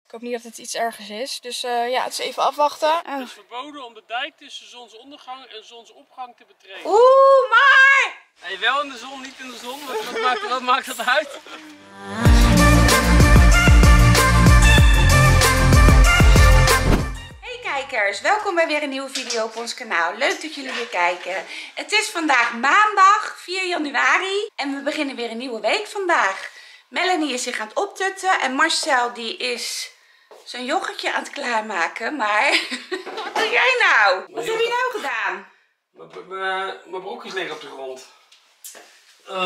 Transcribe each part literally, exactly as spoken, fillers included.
Ik hoop niet dat het iets ergers is. Dus uh, ja, het is even afwachten. Oh. Het is verboden om de dijk tussen zonsondergang en zonsopgang te betreden. Oeh, maar! Hey, wel in de zon, niet in de zon. Wat, wat, maakt, wat maakt dat uit? Hey kijkers, welkom bij weer een nieuwe video op ons kanaal. Leuk dat jullie weer kijken. Het is vandaag maandag vier januari en we beginnen weer een nieuwe week vandaag. Melanie is zich aan het optutten en Marcel die is zijn yoghurtje aan het klaarmaken. Maar wat doe jij nou? Wat heb je nou gedaan? Mijn broekjes liggen op de grond. Oh.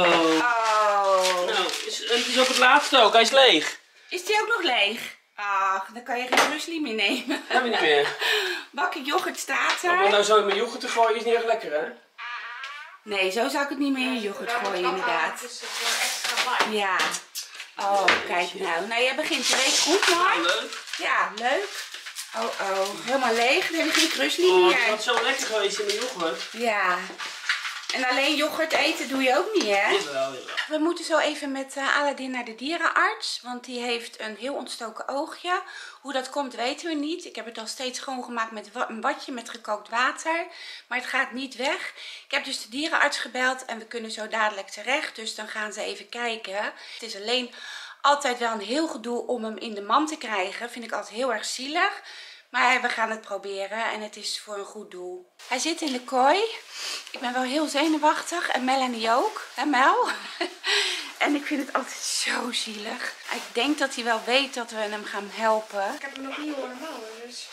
Oh. Nou, is, het is ook het laatste ook. Hij is leeg. Is die ook nog leeg? Ach, dan kan je geen muesli meer nemen. Hebben we niet meer. Bakje yoghurt staat er. Om nou zo in mijn yoghurt te gooien is niet echt lekker, hè? Nee, zo zou ik het niet meer in je yoghurt gooien, inderdaad. Dus het wordt extra warm. Ja. Oh, kijk nou. Nou, jij begint de week goed, Ja, hoor. leuk. Ja, leuk. Oh, oh. Helemaal leeg. Dan heb je geen krusli Oh, meer. het was zo lekker geweest in mijn yoghurt. Ja. En alleen yoghurt eten doe je ook niet, hè? Jawel, jawel. We moeten zo even met uh, Aladdin naar de dierenarts. Want die heeft een heel ontstoken oogje. Hoe dat komt weten we niet. Ik heb het al steeds schoongemaakt met een badje met gekookt water. Maar het gaat niet weg. Ik heb dus de dierenarts gebeld en we kunnen zo dadelijk terecht. Dus dan gaan ze even kijken. Het is alleen altijd wel een heel gedoe om hem in de mand te krijgen. Vind ik altijd heel erg zielig. Maar we gaan het proberen en het is voor een goed doel. Hij zit in de kooi. Ik ben wel heel zenuwachtig en Melanie ook. Hè Mel? En ik vind het altijd zo zielig. Ik denk dat hij wel weet dat we hem gaan helpen. Ik heb hem nog niet horen mouwen, dus...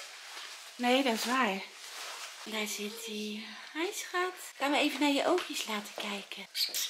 Nee, dat is waar. Daar zit hij. Hi schat. Gaan we even naar je oogjes laten kijken.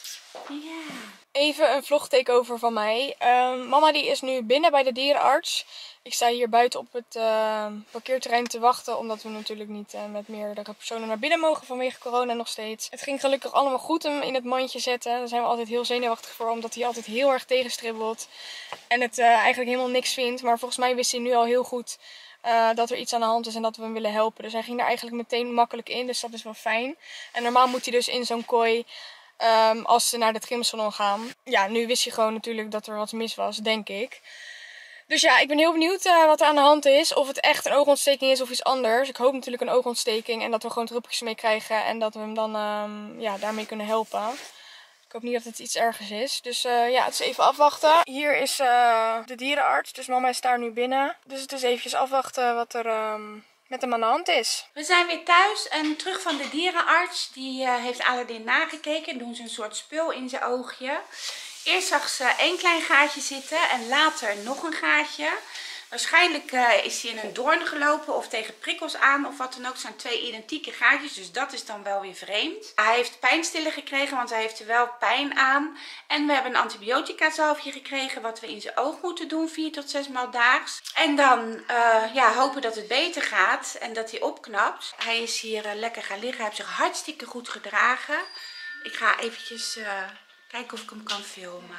Ja. Even een vlog takeover van mij. Um, mama die is nu binnen bij de dierenarts. Ik sta hier buiten op het uh, parkeerterrein te wachten. Omdat we natuurlijk niet uh, met meerdere personen naar binnen mogen vanwege corona nog steeds. Het ging gelukkig allemaal goed hem in het mandje zetten. Daar zijn we altijd heel zenuwachtig voor. Omdat hij altijd heel erg tegenstribbelt. En het uh, eigenlijk helemaal niks vindt. Maar volgens mij wist hij nu al heel goed uh, dat er iets aan de hand is en dat we hem willen helpen. Dus hij ging er eigenlijk meteen makkelijk in. Dus dat is wel fijn. En normaal moet hij dus in zo'n kooi... Um, als ze naar het gymsalon gaan. Ja, nu wist hij gewoon natuurlijk dat er wat mis was, denk ik. Dus ja, ik ben heel benieuwd uh, wat er aan de hand is. Of het echt een oogontsteking is of iets anders. Ik hoop natuurlijk een oogontsteking en dat we gewoon druppeltjes mee krijgen. En dat we hem dan um, ja, daarmee kunnen helpen. Ik hoop niet dat het iets ergers is. Dus uh, ja, het is even afwachten. Hier is uh, de dierenarts, dus mama is daar nu binnen. Dus het is eventjes afwachten wat er... Um, met hem aan de hand is. We zijn weer thuis en terug van de dierenarts. Die uh, heeft Aladdin nagekeken en doen ze een soort spul in zijn oogje. Eerst zag ze één klein gaatje zitten en later nog een gaatje. Waarschijnlijk uh, is hij in een doorn gelopen of tegen prikkels aan of wat dan ook. Het zijn twee identieke gaatjes, dus dat is dan wel weer vreemd. Hij heeft pijnstiller gekregen, want hij heeft er wel pijn aan. En we hebben een antibiotica zalfje gekregen, wat we in zijn oog moeten doen, vier tot zes maal daags. En dan uh, ja, hopen dat het beter gaat en dat hij opknapt. Hij is hier uh, lekker gaan liggen, hij heeft zich hartstikke goed gedragen. Ik ga eventjes uh, kijken of ik hem kan filmen.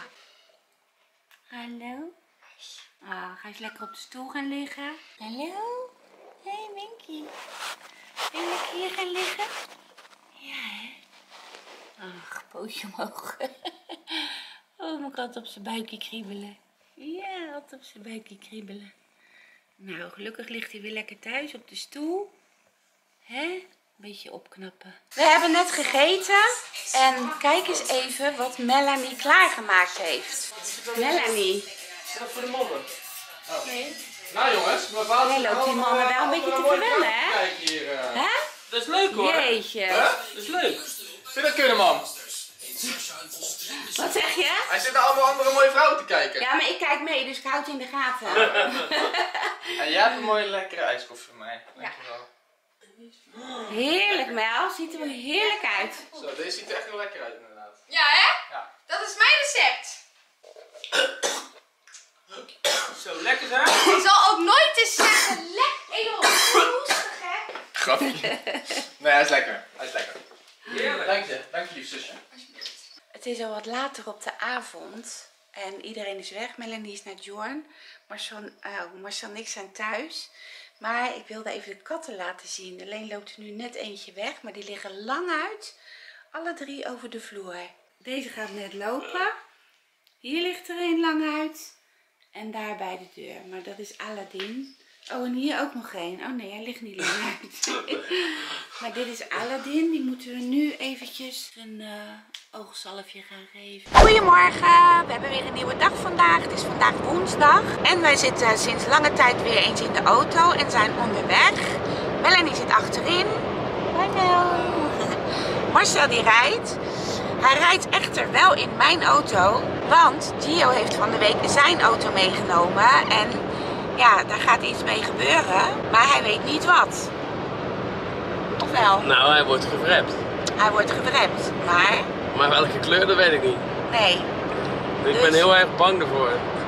Hallo? Ah, ga eens lekker op de stoel gaan liggen. Hallo? Hé, hey, Minky. Wil je lekker hier gaan liggen? Ja, hè? Ach, pootje omhoog. Oh, mijn kat op zijn buikje kriebelen. Ja, altijd op zijn buikje kriebelen. Nou, gelukkig ligt hij weer lekker thuis op de stoel. Hè? Een beetje opknappen. We hebben net gegeten. En kijk eens even wat Melanie klaargemaakt heeft. Melanie. Is dat voor de mannen? Oh. Nee. Nou jongens, mijn vader... Jij loopt die mannen wel een beetje te verwennen, hè? Kijk hier. Uh... Hè? Dat is leuk hoor. Jeetje. Huh? Dat is leuk. Vind je dat kunnen, man? Wat zeg je? Hij zit naar allemaal andere mooie vrouwen te kijken. Ja, maar ik kijk mee, dus ik houd het in de gaten. En jij hebt een mooie lekkere ijskoffie voor mij. Dankjewel. Heerlijk, Mel. Ziet er heerlijk uit. Zo, deze ziet er echt heel lekker uit inderdaad. Ja, hè? Ja. Dat is mijn recept. Zo, lekker hè? Ik zal ook nooit eens zeggen, lekker, eeuwig, roestig hè? Grapje. Nee, hij is lekker. Hij is lekker. Heerlijk. Dank je. Dank je, lief zusje. Het is al wat later op de avond. En iedereen is weg. Melanie is naar Jorn. Marcel, uh, Marcel en ik zijn thuis. Maar ik wilde even de katten laten zien. Alleen loopt er nu net eentje weg. Maar die liggen lang uit. Alle drie over de vloer. Deze gaat net lopen. Hier ligt er een lang uit. En daar bij de deur. Maar dat is Aladdin. Oh, en hier ook nog één. Oh nee, hij ligt niet lang uit. Maar dit is Aladdin. Die moeten we nu eventjes een uh, oogzalfje gaan geven. Goedemorgen. We hebben weer een nieuwe dag vandaag. Het is vandaag woensdag. En wij zitten sinds lange tijd weer eens in de auto en zijn onderweg. Melanie zit achterin. Hoi Mel. Marcel die rijdt. Hij rijdt echter wel in mijn auto. Want Gio heeft van de week zijn auto meegenomen. En ja, daar gaat iets mee gebeuren. Maar hij weet niet wat. Of wel? Nou, hij wordt gewrapt. Hij wordt gewrapt. Maar... Maar welke kleur, dat weet ik niet. Nee. Ik Dus... ben heel erg bang ervoor.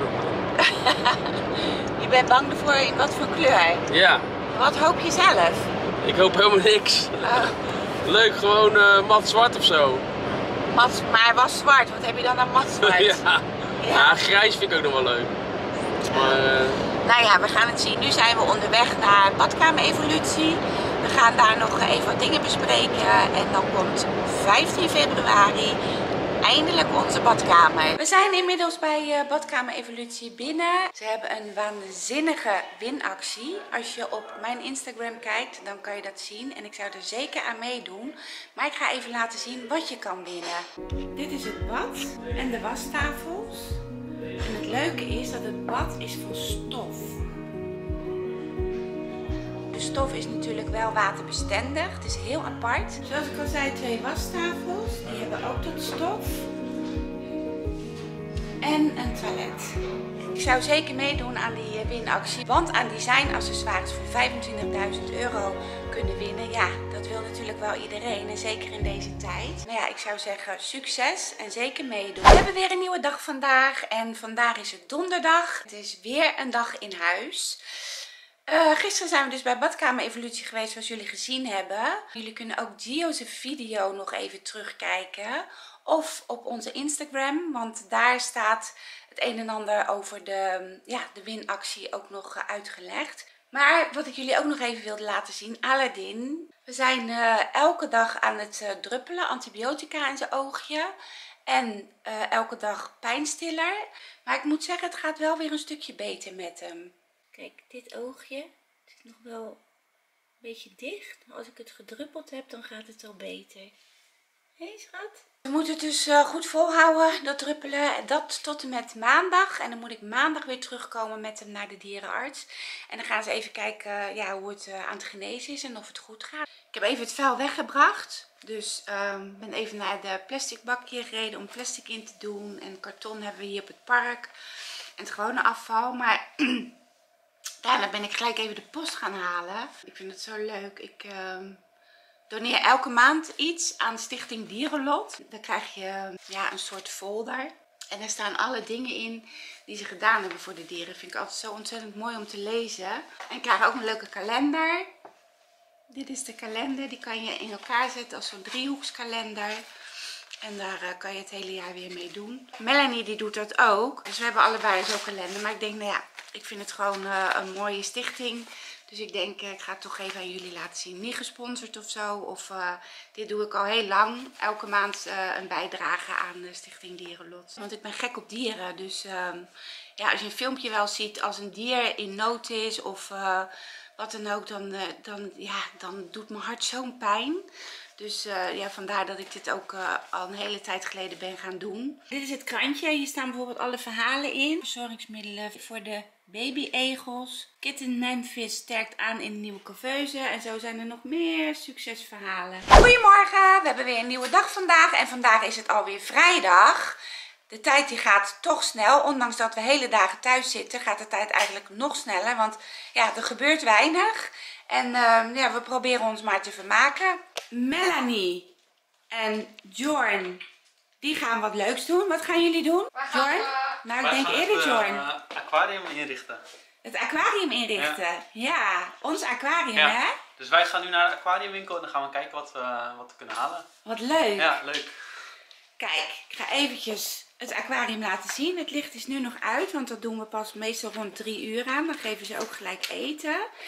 Je bent bang ervoor in wat voor kleur? Ja. Wat hoop je zelf? Ik hoop helemaal niks. Oh. Leuk, gewoon uh, mat zwart of zo. Mat, maar hij was zwart. Wat heb je dan aan mat zwart? ja. Ja. ja, grijs vind ik ook nog wel leuk. Maar... Uh... Nou ja, we gaan het zien. Nu zijn we onderweg naar badkamer-evolutie. We gaan daar nog even wat dingen bespreken. En dan komt vijftien februari eindelijk onze badkamer. We zijn inmiddels bij uh, badkamer-evolutie binnen. Ze hebben een waanzinnige winactie. Als je op mijn Instagram kijkt, dan kan je dat zien. En ik zou er zeker aan meedoen. Maar ik ga even laten zien wat je kan winnen. Dit is het bad en de wastafels. En het leuke is dat het bad is van stof. De stof is natuurlijk wel waterbestendig. Het is heel apart. Zoals ik al zei, twee wastafels. Die hebben ook tot stof. En een toilet. Ik zou zeker meedoen aan die winactie. Want aan designaccessoires voor vijfentwintigduizend euro kunnen winnen. Ja, dat wil natuurlijk wel iedereen. En zeker in deze tijd. Nou ja, ik zou zeggen succes en zeker meedoen. We hebben weer een nieuwe dag vandaag. En vandaag is het donderdag. Het is weer een dag in huis. Uh, gisteren zijn we dus bij Badkamer Evolutie geweest, zoals jullie gezien hebben. Jullie kunnen ook Gio's video nog even terugkijken. Of op onze Instagram, want daar staat het een en ander over de, ja, de winactie ook nog uitgelegd. Maar wat ik jullie ook nog even wilde laten zien, Aladdin. We zijn uh, elke dag aan het uh, druppelen, antibiotica in zijn oogje. En uh, elke dag pijnstiller. Maar ik moet zeggen, het gaat wel weer een stukje beter met hem. Kijk, dit oogje zit nog wel een beetje dicht. Maar als ik het gedruppeld heb, dan gaat het al beter. Hé, hey, schat? We moeten het dus uh, goed volhouden, dat druppelen. Dat tot en met maandag. En dan moet ik maandag weer terugkomen met hem naar de dierenarts. En dan gaan ze even kijken uh, ja, hoe het uh, aan het genezen is en of het goed gaat. Ik heb even het vuil weggebracht. Dus ik uh, ben even naar de plastic bakje gereden om plastic in te doen. En karton hebben we hier op het park. En het gewone afval. Maar... Daarna ben ik gelijk even de post gaan halen. Ik vind het zo leuk. Ik uh, doneer elke maand iets aan Stichting Dierenlot. Dan krijg je ja, een soort folder. En daar staan alle dingen in die ze gedaan hebben voor de dieren. Vind ik altijd zo ontzettend mooi om te lezen. En ik krijg ook een leuke kalender. Dit is de kalender. Die kan je in elkaar zetten als zo'n driehoekskalender. En daar uh, kan je het hele jaar weer mee doen. Melanie die doet dat ook. Dus we hebben allebei zo'n kalender. Maar ik denk, nou ja, ik vind het gewoon uh, een mooie stichting. Dus ik denk, uh, ik ga het toch even aan jullie laten zien. Niet gesponsord of zo. Of uh, dit doe ik al heel lang. Elke maand uh, een bijdrage aan de Stichting Dierenlot. Want ik ben gek op dieren. Dus uh, ja, als je een filmpje wel ziet als een dier in nood is of uh, wat dan ook. Dan, uh, dan, ja, dan doet mijn hart zo'n pijn. Dus uh, ja, vandaar dat ik dit ook uh, al een hele tijd geleden ben gaan doen. Dit is het krantje. Hier staan bijvoorbeeld alle verhalen in. Verzorgingsmiddelen voor de babyegels. Kitten Memphis sterkt aan in de nieuwe couveuse. En zo zijn er nog meer succesverhalen. Goedemorgen. We hebben weer een nieuwe dag vandaag. En vandaag is het alweer vrijdag. De tijd die gaat toch snel. Ondanks dat we hele dagen thuis zitten, gaat de tijd eigenlijk nog sneller. Want ja, er gebeurt weinig. En uh, ja, we proberen ons maar te vermaken. Melanie en Jorn, die gaan wat leuks doen. Wat gaan jullie doen? Jorn? Nou, ik denk eerder Jorn. Het uh, aquarium inrichten. Het aquarium inrichten. Ja, ja, ons aquarium, ja. Hè? Dus wij gaan nu naar de aquariumwinkel en dan gaan we kijken wat we, wat we kunnen halen. Wat leuk. Ja, leuk. Kijk, ik ga eventjes het aquarium laten zien. Het licht is nu nog uit, want dat doen we pas meestal rond drie uur aan. Dan geven ze ook gelijk eten.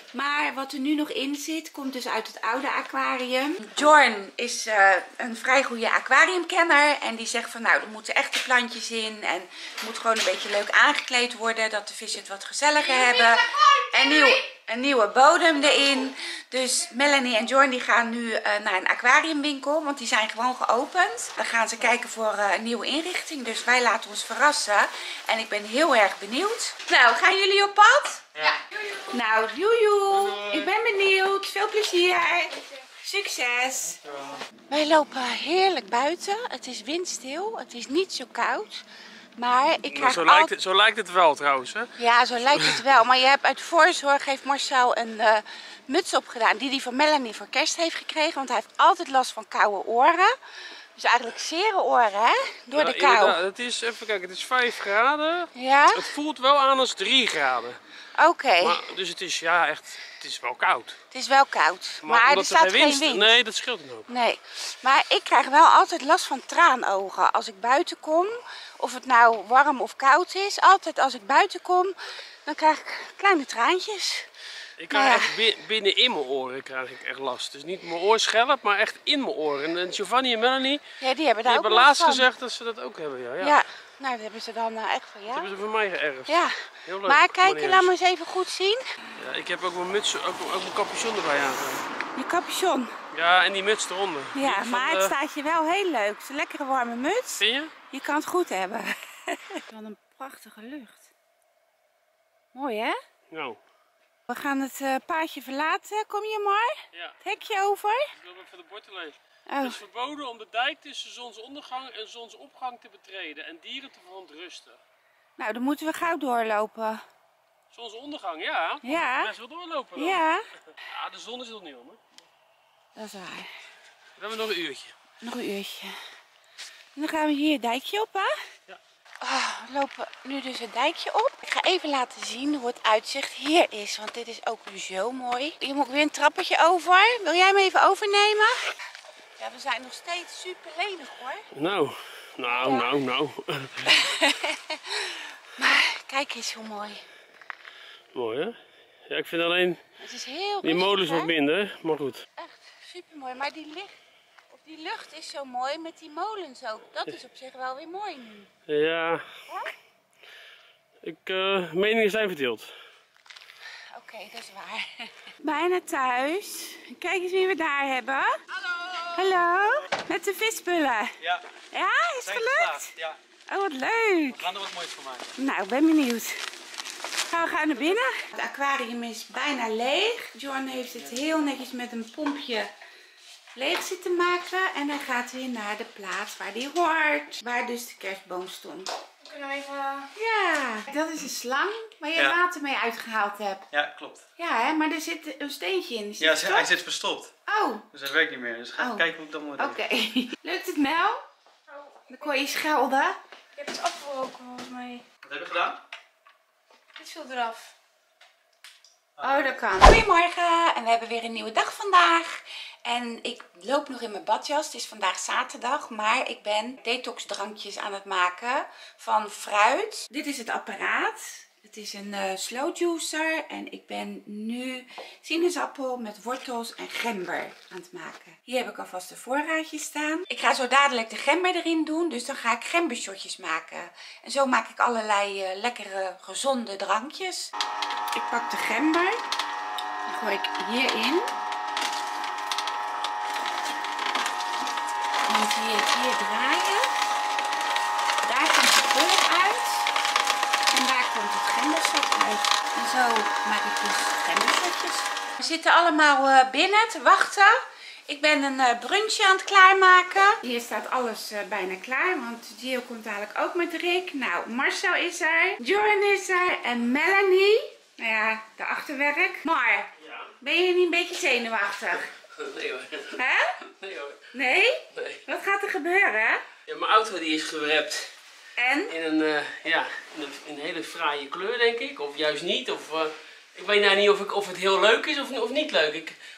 Maar wat er nu nog in zit, komt dus uit het oude aquarium. Jorn is uh, een vrij goede aquariumkenner. En die zegt van nou, er moeten echte plantjes in. En het moet gewoon een beetje leuk aangekleed worden. Dat de vissen het wat gezelliger hebben. En nieuw, een nieuwe bodem erin. Dus Melanie en Jorn die gaan nu uh, naar een aquariumwinkel. Want die zijn gewoon geopend. Dan gaan ze kijken voor uh, een nieuwe inrichting. Dus wij laten ons verrassen. En ik ben heel erg benieuwd. Nou, gaan jullie op pad? Ja. Nou, joejoe. Ik ben benieuwd. Veel plezier. Succes. Wij lopen heerlijk buiten. Het is windstil. Het is niet zo koud. Maar ik krijg zo, altijd... lijkt het, zo lijkt het wel trouwens, hè? Ja, zo lijkt het wel. Maar je hebt uit voorzorg heeft Marcel een uh, muts opgedaan die hij van Melanie voor kerst heeft gekregen. Want hij heeft altijd last van koude oren. Dus eigenlijk zere oren, hè? Door Ja, de kou. inderdaad. Het is, even kijken, het is vijf graden. Ja? Het voelt wel aan als drie graden. Oké. Okay. Maar, dus het is, ja, echt, het is wel koud. Het is wel koud. Maar, maar er staat geen wind, geen wind. Nee, dat scheelt een hoop. Nee. Maar ik krijg wel altijd last van traanogen als ik buiten kom. Of het nou warm of koud is. Altijd als ik buiten kom, dan krijg ik kleine traantjes. Ik krijg ja. echt binnen in mijn oren krijg ik echt last. Dus niet mijn oor schelp, maar echt in mijn oren. En Giovanni en Melanie, ja, die hebben, daar die ook hebben laatst van. gezegd dat ze dat ook hebben. Ja, ja. ja. Nou, dat hebben ze dan uh, echt van ja. Dat hebben ze van mij geërfd. Ja. Heel leuk. Maar kijk, laat me eens even goed zien. Ja, ik heb ook mijn muts, ook, ook mijn capuchon erbij aangedaan. Je capuchon. Ja, en die muts eronder. Ja, van maar de... het staat je wel heel leuk. Het is een lekkere warme muts. Vind je? Je kan het goed hebben. Wat een prachtige lucht. Mooi, hè? Nou. We gaan het uh, paadje verlaten. Kom je maar? Ja. Het hekje over. Ik wil even de borden lezen. Oh. Het is verboden om de dijk tussen zonsondergang en zonsopgang te betreden en dieren te verontrusten. Nou, dan moeten we gauw doorlopen. Zonsondergang, ja. Ja. Best wel doorlopen dan. Ja. Ja, de zon is nog niet om, hè. Dat is waar. We hebben nog een uurtje. Nog een uurtje. En dan gaan we hier het dijkje op, hè? Ja. Oh, we lopen nu dus het dijkje op. Ik ga even laten zien hoe het uitzicht hier is. Want dit is ook zo mooi. Hier moet ik weer een trappetje over. Wil jij hem even overnemen? Ja, we zijn nog steeds super lenig, hoor. Nou, nou, Ja. nou, nou. Maar kijk eens hoe mooi. Mooi, hè? Ja, ik vind alleen Het is heel die rustig, molens hè? wat minder, maar goed. Echt super mooi. Maar die, licht, of die lucht is zo mooi met die molens ook. Dat is op zich wel weer mooi nu. Ja. Ik, uh, meningen zijn verdeeld. Oké, okay, dat is waar. Bijna thuis. Kijk eens wie we daar hebben. Hallo! Hallo, met de visspullen. Ja, Ja, is het gelukt? geslaagd, ja. Oh, wat leuk. We gaan er wat moois van maken. Nou, ik ben benieuwd. Gaan we gauw naar binnen. Het aquarium is bijna leeg. Jorn heeft het heel netjes met een pompje leeg zitten maken. En hij gaat weer naar de plaats waar die hoort. Waar dus de kerstboom stond. We kunnen even... Ja, dat is een slang waar je Ja. water mee uitgehaald hebt. Ja, klopt. Ja, hè, maar er zit een steentje in. Is Ja, het ze- stop? hij zit verstopt. Oh, Dus hij werkt niet meer. Dus ga Oh. kijken hoe ik dat moet oké. doen. Lukt het, Mel? Dan kon je schelden. Ik heb het afgebroken volgens mij. Wat heb je gedaan? Dit viel eraf. Oh, dat kan. Goedemorgen en we hebben weer een nieuwe dag vandaag. En ik loop nog in mijn badjas. Het is vandaag zaterdag, maar ik ben detox drankjes aan het maken van fruit. Dit is het apparaat. Het is een uh, slow juicer en ik ben nu sinaasappel met wortels en gember aan het maken. Hier heb ik alvast een voorraadje staan. Ik ga zo dadelijk de gember erin doen, dus dan ga ik gembershotjes maken. En zo maak ik allerlei uh, lekkere, gezonde drankjes. Ik pak de gember, die gooi ik hierin. En dan zie je het hier draaien. Daar komt de kleur uit. En daar komt het gembersap uit. En zo maak ik dus gembershotjes. We zitten allemaal uh, binnen te wachten. Ik ben een uh, brunchje aan het klaarmaken. Hier staat alles uh, bijna klaar, want Gio komt dadelijk ook met Rick. Nou, Marcel is er, Jorn is er en Melanie. Nou ja, de achterwerk. Maar, Ja. ben je niet een beetje zenuwachtig? Nee hoor. Hè? Nee hoor. Nee? Nee. Wat gaat er gebeuren? Ja, mijn auto die is gewrapt En? in een, uh, ja, in een, in een hele fraaie kleur, denk ik. Of juist niet. Of, uh, ik weet nou niet of, ik, of het heel leuk is of, of niet leuk. Ik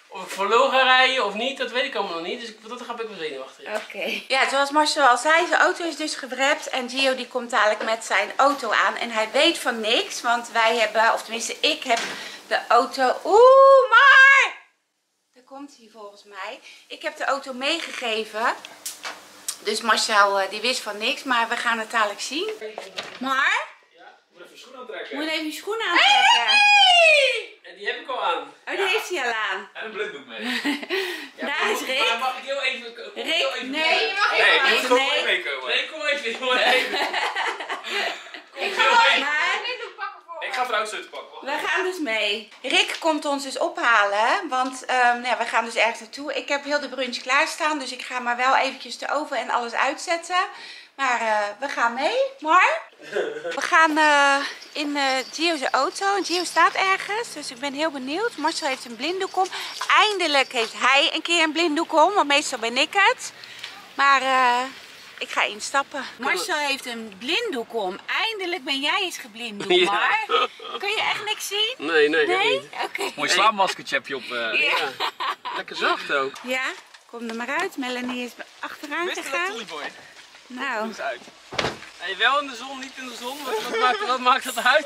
Of ik voor lul ga rijden of niet, dat weet ik allemaal nog niet. Dus ik, dat ga ik wel zenuwachtig. Oké. Okay. Ja, zoals Marcel al zei, zijn auto is dus gewrapt. En Gio die komt dadelijk met zijn auto aan. En hij weet van niks, want wij hebben, of tenminste ik heb de auto... Oeh, maar... Daar komt hij volgens mij. Ik heb de auto meegegeven. Dus Marcel die wist van niks, maar we gaan het dadelijk zien. Maar... Ja, ik moet even je schoen aantrekken. Moet even je schoenen aantrekken. Hey! En die heb ik al aan. Oh, die heeft hij al aan. En een blinddoek mee. Ja, Daar is Rick. Maar mag ik heel even... Kom Rick, heel even nee, je mag Nee, niet. je moet gewoon Nee. meekomen. Nee, kom even. Kom even. Kom Ik heel ga even. maar Ik ga vrouwsleutel pakken. Wacht. we gaan dus mee. Rick komt ons dus ophalen, want um, ja, we gaan dus ergens naartoe. Ik heb heel de brunch klaarstaan, dus ik ga maar wel eventjes de oven en alles uitzetten. Maar uh, we gaan mee, maar we gaan uh, in uh, Gio's auto. En Gio staat ergens, dus ik ben heel benieuwd. Marcel heeft een blinddoek om. Eindelijk heeft hij een keer een blinddoek om, want meestal ben ik het. Maar uh, ik ga instappen. Marcel heeft een blinddoek om. Eindelijk ben jij eens geblinddoekt, Ja. maar kun je echt niks zien? Nee, nee, dat Nee? niet. Oké. Mooi slaapmaskertje heb je op. Uh... Ja. Lekker zacht ook. Ja, kom er maar uit. Melanie is achteraan gegaan. Boy. Nou, Eens uit. Hey, wel in de zon, niet in de zon. Wat, wat, maakt, wat maakt dat uit?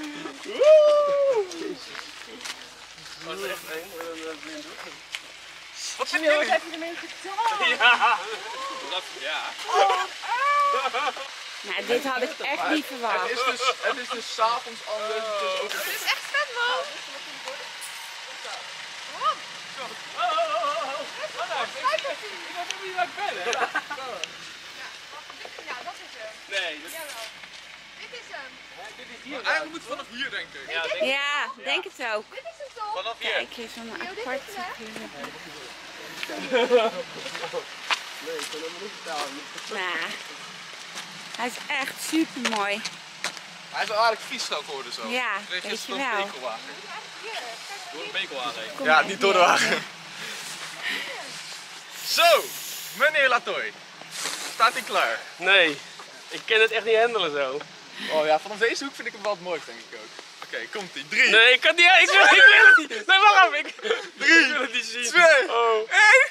Wat is echt eng? Wat vind je? heb je ermee gedaan? Ja. Ja. Nou, dit had ik echt niet verwacht. Het is dus, het is dus 's avonds anders. Het is ook Dit is echt vet, man. Ja, dat is hem. Nee, dat Jawel. Dit is hem. dit is hier. Eigenlijk moet het vanaf hier, denk ik. Ja, denk ik. Ja, denk het ook. Dit is hem toch? Vanaf hier. Kijk, hier is zo'n apart. Nee, ik kan hem niet vertalen. Nou, hij is echt super mooi. Hij is wel aardig vies ook geworden zo. Ja, Ik kreeg weet gisteren je een wel. bekelwagen. Door een bekelwagen heen. Kom Ja, maar niet door de hier. wagen. Zo, meneer Latoy. Staat hij klaar? Nee, ik kan het echt niet handelen zo. Oh ja, vanaf deze hoek vind ik hem wel het mooist, denk ik ook. Oké, okay, komt ie. Drie, Nee, ik kan niet. Ik wil, ik wil het niet. Nee, wacht even. Ik, drie, ik wil het niet zien. twee, Oh. één.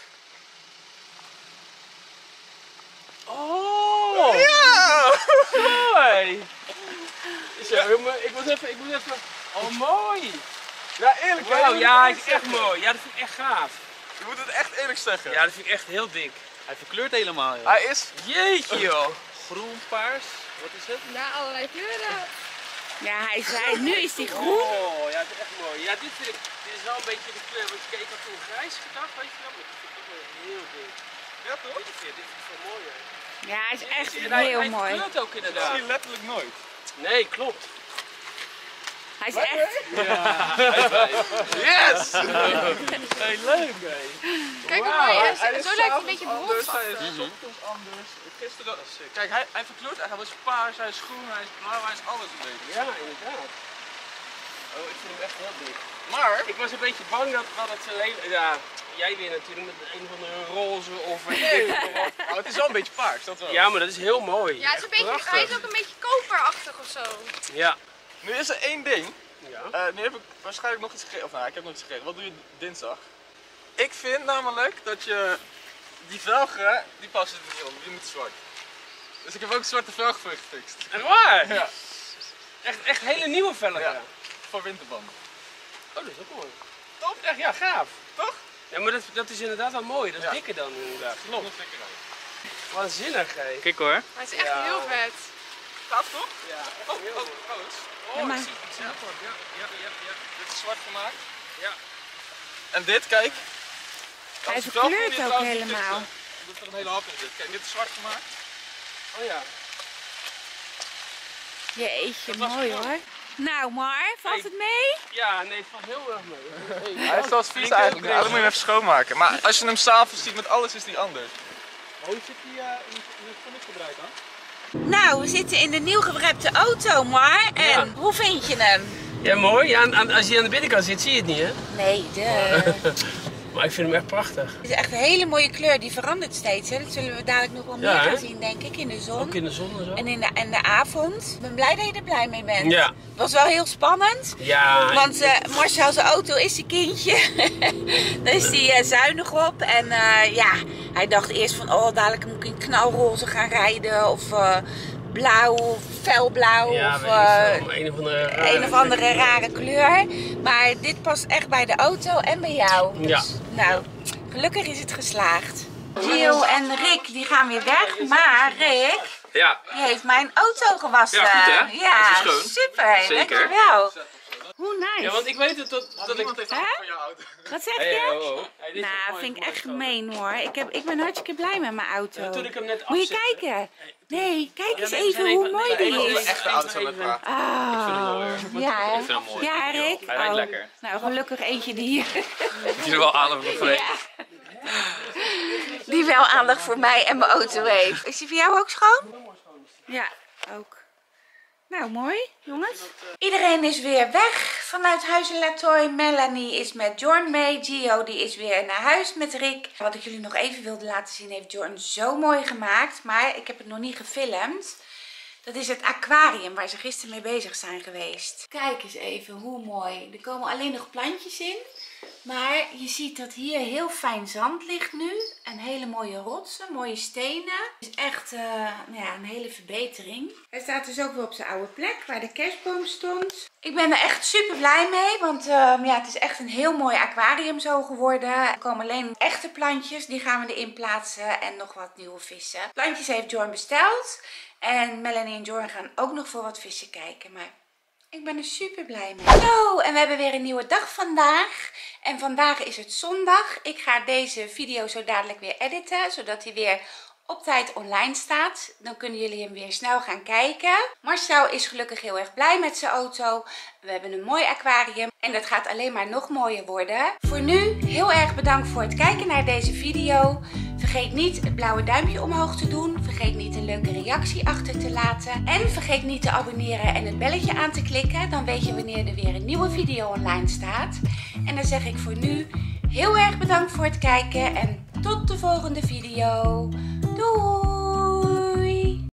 Oh. Ja! Mooi. Zo, ik moet- ik moet even, ik moet even. Oh, mooi. Ja, eerlijk. hè? Wauw, Je ja, moet hij het is echt zeggen. mooi. Ja, dat vind ik echt gaaf. Je moet het echt eerlijk zeggen. Ja, dat vind ik echt heel dik. Hij verkleurt helemaal, joh. Hij is Jeetje, joh. Groen, paars, wat is het? Ja, allerlei kleuren. Ja, hij zei, nu is hij groen. Oh, ja, dat is echt mooi. Ja, dit vind ik, dit is wel een beetje de kleur. Want ik had toen grijs gedacht, weet je wel. Maar dit vind ik toch wel heel dik. ja, toch? Dit vind dit vind ik veel mooier. Ja, hij is echt En hij, heel hij mooi. verkleurt ook Dat inderdaad. zie je letterlijk nooit. Nee, klopt. Hij is echt... Yes! Hey, leuk, hé. Kijk hoe Wauw, mooi is. Hij is Zo lijkt het een s'avonds beetje anders, brons. hij is 's ochtends anders. Gisteren, kijk, hij, hij verkleurt, hij is paars, hij is groen, hij is blauw, hij is alles een beetje. Ja, inderdaad. Oh, ik vind hem echt heel dik. Maar, Ik was een beetje bang dat, dat het alleen... Ja, jij weer natuurlijk met een van de roze of... weet nee, ik veel wat. nou, het is wel een beetje paars, dat wel. Ja, maar dat is heel mooi. Ja, het is een beetje, Prachtig. hij is ook een beetje koperachtig of zo. Ja. Nu is er één ding. Ja. Uh, nu heb ik waarschijnlijk nog iets gegeten. Of nou, ik heb nog iets gegeten. Wat doe je dinsdag? Ik vind namelijk dat je die velgen, die passen er niet om. Die moeten zwart. Dus ik heb ook zwarte velgen voor je gefixt. Echt waar? Ja, Echt, echt hele nieuwe velgen. Ja. voor winterbanden. Oh, dat is ook mooi. Top, echt, ja, gaaf. Toch? Ja, maar dat, dat is inderdaad wel mooi. Dat is Ja. dikker dan inderdaad. Klopt. Nog lekker uit. Waanzinnig, hé. Kijk hoor. Hij is echt Ja. heel vet. Gaaf toch? Ja, echt Oh, heel oh, mooi. trouwens. Oh, Ja, maar- ik zie, ik zie het wel. Ja, ja, ja, ja. Dit is zwart gemaakt. Ja. En dit, kijk. Hij Als de velgen verkleurt hier ook trouwens niet helemaal. fixen, Er doet er een hele hap in dit. Kijk, dit is zwart gemaakt. Oh ja. Jeetje, Dat was mooi knap. hoor. Nou, maar, valt Hey. het mee? Ja, nee, het valt heel erg mee. Hij is zelfs vies Klinkt eigenlijk. heel Ja, dan moet je hem even schoonmaken. Maar als je hem s'avonds ziet met alles, is die anders. Hoe zit die uh, gebruik dan? Nou, we zitten in de nieuw gebrepte auto, maar. En Ja. hoe vind je hem? Ja, mooi. Ja, aan- aan- als je aan de binnenkant zit, zie je het niet, hè? Nee, de. Maar ik vind hem echt prachtig. Het is echt een hele mooie kleur, die verandert steeds. Hè? Dat zullen we dadelijk nog wel meer Ja, gaan hè? zien, denk ik, in de zon. Ook in de zon en zo. En in de, en de avond. Ik ben blij dat je er blij mee bent. Ja. Het was wel heel spannend. Ja. Want uh, Marcel zijn auto is een kindje. Daar is hij uh, zuinig op. En uh, ja, hij dacht eerst van, oh, dadelijk moet ik in knalroze gaan rijden. Of uh, blauw, felblauw. Ja, of weet uh, ik veel. Een of andere rare, een of andere rare kleur. Maar dit past echt bij de auto en bij jou. Ja. Dus, nou, gelukkig is het geslaagd. Gio en Rick die gaan weer weg. Maar Rick, Ja. die heeft mijn auto gewassen. Ja, goed, hè? Ja, Is die schoon? super. Zeker. Dankjewel. Hoe nice. Ja, want ik weet het dat, dat ik... Iemand heeft Hè? het van jouw auto. Wat zeg Hey, je? oh, oh. Hey, dit is Nou, mooi vind ik voor echt de gemeen hoor. Ik, heb, ik ben hartstikke blij met mijn auto. Ja, toen ik hem net Moet je afzette- kijken? Nee, kijk eens nee, we even zijn hoe even- mooi nee, die even Over is. echte auto's aan het praten. Ah, ja, hè? vind hem mooi. Ja, Rick? Hij rijdt Oh, lekker. Nou, gelukkig eentje die, Die er wel aan hebben ja, die wel aandacht voor mij en mijn auto heeft. Is die voor jou ook schoon? Ja, ook. Nou, mooi, jongens. Iedereen is weer weg vanuit Huizen Latoy. Melanie is met Jorn mee. Gio die is weer naar huis met Rick. Wat ik jullie nog even wilde laten zien, heeft Jorn zo mooi gemaakt. Maar ik heb het nog niet gefilmd. Dat is het aquarium waar ze gisteren mee bezig zijn geweest. Kijk eens even hoe mooi. Er komen alleen nog plantjes in. Maar je ziet dat hier heel fijn zand ligt nu. En hele mooie rotsen, mooie stenen. Het is echt uh, nou ja, een hele verbetering. Hij staat dus ook weer op zijn oude plek waar de kerstboom stond. Ik ben er echt super blij mee. Want uh, ja, het is echt een heel mooi aquarium zo geworden. Er komen alleen echte plantjes. Die gaan we erin plaatsen. En nog wat nieuwe vissen. Plantjes heeft Jorn besteld. En Melanie en Jorn gaan ook nog voor wat vissen kijken. Maar ik ben er super blij mee. Hallo, en we hebben weer een nieuwe dag vandaag. En vandaag is het zondag. Ik ga deze video zo dadelijk weer editen. Zodat hij weer op tijd online staat. Dan kunnen jullie hem weer snel gaan kijken. Marcel is gelukkig heel erg blij met zijn auto. We hebben een mooi aquarium. En dat gaat alleen maar nog mooier worden. Voor nu heel erg bedankt voor het kijken naar deze video. Vergeet niet het blauwe duimpje omhoog te doen. Vergeet niet een leuke reactie achter te laten. En vergeet niet te abonneren en het belletje aan te klikken. Dan weet je wanneer er weer een nieuwe video online staat. En dan zeg ik voor nu heel erg bedankt voor het kijken. En tot de volgende video. Doei!